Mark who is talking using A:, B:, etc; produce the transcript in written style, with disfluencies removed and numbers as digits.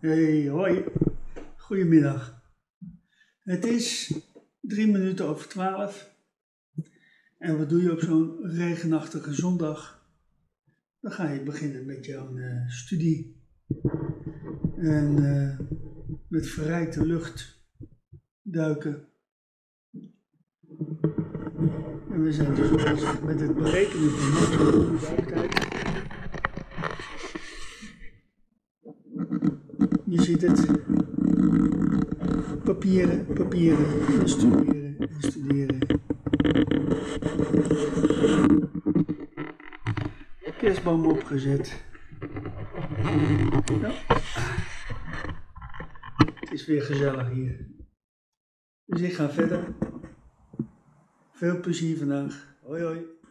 A: Hey, hoi. Goedemiddag. Het is 11:03. En wat doe je op zo'n regenachtige zondag? Dan ga je beginnen met jouw studie. En met verrijkte lucht duiken. En we zijn dus bezig met het berekenen van maximum duiktijd. Je ziet het. Papieren, en studeren. Kerstboom opgezet. Ja. Het is weer gezellig hier. Dus ik ga verder. Veel plezier vandaag. Hoi hoi.